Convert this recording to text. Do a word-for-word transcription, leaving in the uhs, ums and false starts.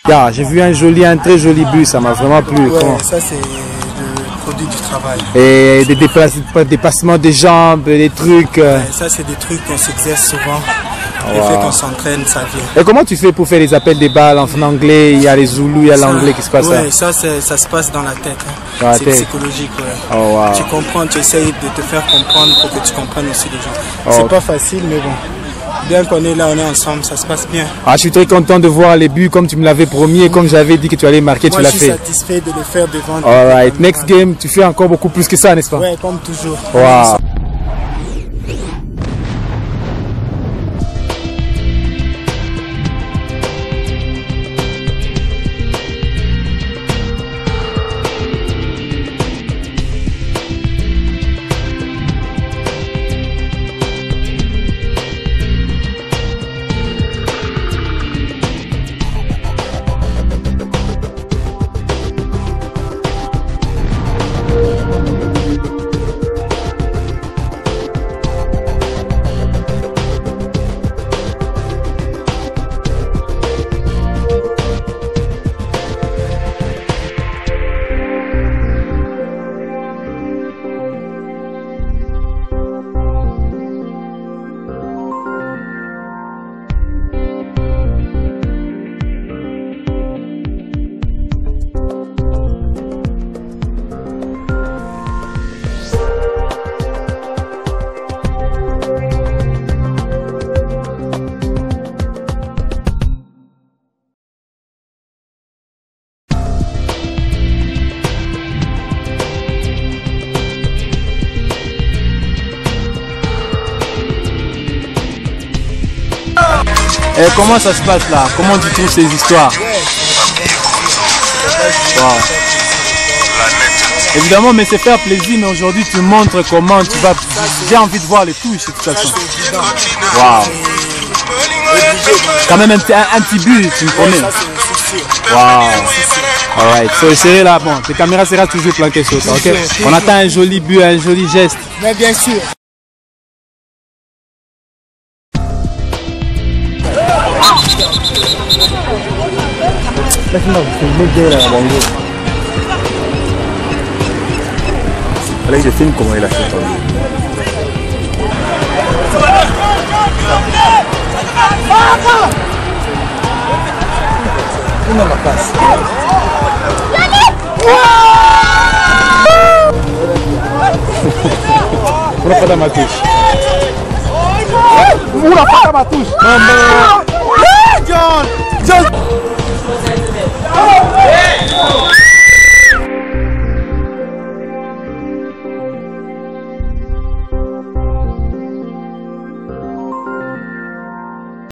Yeah, j'ai vu un joli, un très joli but, ça m'a vraiment plu. Ouais, ça c'est le produit du travail. Et des déplacements, dépassements de jambes, des trucs. Ouais, ça c'est des trucs qu'on s'exerce souvent. Wow. Le fait qu'on s'entraîne, ça vient. Et comment tu fais pour faire les appels des balles en anglais? Il y a les zoulous, il y a l'anglais qui se passe. Ouais, ça, ça se passe dans la tête. Hein. C'est psychologique. Ouais. Oh, wow. Tu comprends, tu essayes de te faire comprendre pour que tu comprennes aussi les gens. Oh, c'est okay. pas facile, mais bon. Bien qu'on est là, on est ensemble, ça se passe bien. Ah, je suis très content de voir les buts comme tu me l'avais promis et comme j'avais dit que tu allais marquer, moi, tu l'as fait. Je suis satisfait de le faire devant. Alright, next game, tu fais encore beaucoup plus que ça, n'est-ce pas? Ouais, comme toujours. Wow. Et comment ça se passe là? Comment tu trouves ces histoires? Wow. Évidemment, mais c'est faire plaisir, mais aujourd'hui tu montres comment tu vas. J'ai envie de voir les touches de toute façon. Waouh! Quand même un, un, un petit but, tu me promets. Waouh! Alright, so c'est là, bon, tes caméras seront toujours planquées sur ça, ok? On attend un joli but, un joli geste. Mais bien sûr. Laisse-moi filmer bien la bango. Allez, je filme comment il a fait. On a la passe. On n'a pas dans ma touche. On n'a pas dans ma touche. Non, non. John! John!